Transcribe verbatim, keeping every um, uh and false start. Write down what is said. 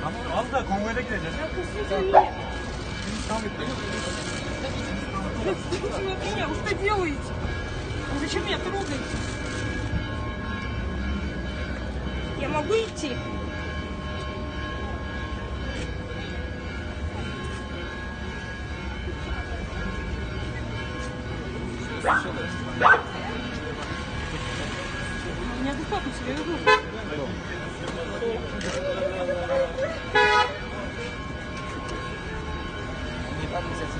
Tamam al da konvoyla gideceğiz. Что делаете? Зачем меня трогаете? Я могу идти? Неадекватно себя веду. Не так,